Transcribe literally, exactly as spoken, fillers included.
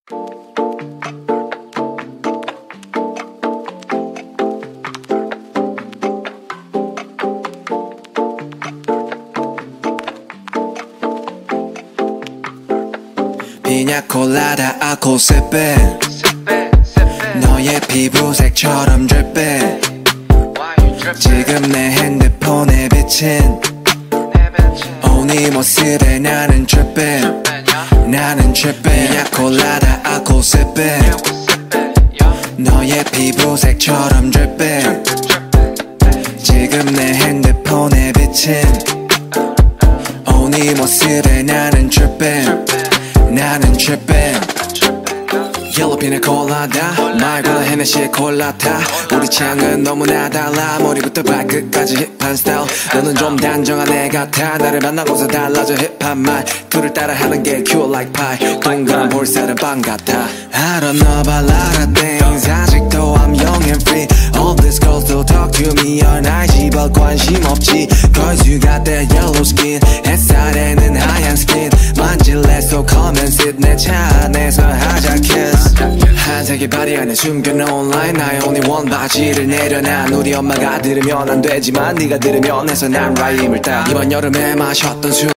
피냐콜라다 알코올 sipping 너의 피부색처럼 dripping 지금 내 핸드폰에 비친 오 네 모습에 나는 tripping 나는 tripping 피냐콜라다 알코올 sipping 너의 피부색처럼 dripping 지금 내 핸드폰에 비친 오 네 모습에 나는 tripping 나는 tripping 옐로우 피냐콜라다 말고는 헤네시의 콜라타 우리 취향은 너무나 달라 머리부터 발끝까지 힙한 스타일 너는 좀 단정한 애 같아 나를 만나고서 달라져 힙한 말투를 따라하는 게 cute like pie 동그란 볼살은 빵 같아 I don't know about a lot of things 아직도 I'm young and free All these girls still talk to me all night 씨발 관심 없지 Cause you got that yellow skin 햇살에는 하얀 skin 만질래 so come and sit 내 차 안에서 하자 kiss 한색의 바디 안에 숨겨놓은 line 나의 only one 바지를 내려놔 우리 엄마가 들으면 안 되지만 네가 들으면 해서 난 라임을 따 이번 여름에 마셨던 술